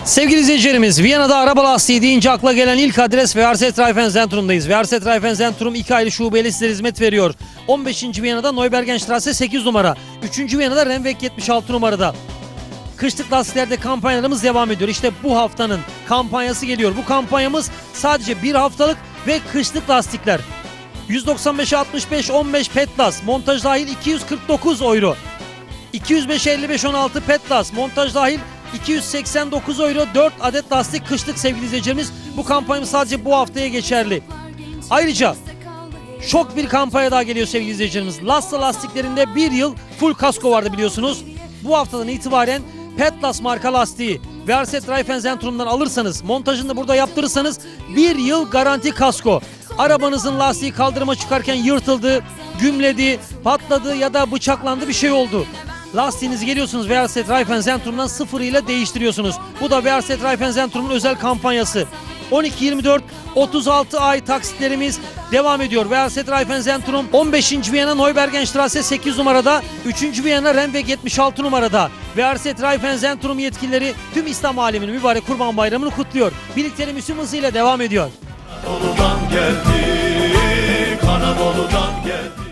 Sevgili izleyicilerimiz, Viyana'da araba lastiği deyince akla gelen ilk adres Werkzettreifenzentrum'dayız. Werkzettreifenzentrum 2 ayrı şubeyle sizlere hizmet veriyor. 15. Viyana'da Neubergenstrasse 8 numara, 3. Viyana'da Rennweg 76 numarada. Kışlık lastiklerde kampanyalarımız devam ediyor. İşte bu haftanın kampanyası geliyor. Bu kampanyamız sadece bir haftalık ve kışlık lastikler. 195'e 65 15 Petlas, montaj dahil 249 euro. 205'e 55 16 Petlas, montaj dahil 289 euro 4 adet lastik kışlık sevgili izleyicilerimiz. Bu kampanyamız sadece bu haftaya geçerli. Ayrıca şok bir kampanya daha geliyor sevgili izleyicilerimiz. Lasta lastiklerinde bir yıl full kasko vardı biliyorsunuz. Bu haftadan itibaren Petlas marka lastiği Werkzettreifenzentrum'dan alırsanız, montajını da burada yaptırırsanız bir yıl garanti kasko. Arabanızın lastiği kaldırıma çıkarken yırtıldı, gümledi, patladı ya da bıçaklandı, bir şey oldu. Lastiğinizi geliyorsunuz Werkzettreifenzentrum'dan sıfır ile değiştiriyorsunuz. Bu da Werkzettreifenzentrum'un özel kampanyası. 12-24 36 ay taksitlerimiz devam ediyor. Werkzettreifenzentrum 15. Viyana Neubergenstrasse 8 numarada, 3. Viyana Rennweg 76 numarada. Werkzettreifenzentrum yetkilileri tüm İslam aleminin mübarek Kurban Bayramı'nı kutluyor. Birlikleri tüm hızıyla devam ediyor. Anadolu'dan geldik, Anadolu'dan geldik.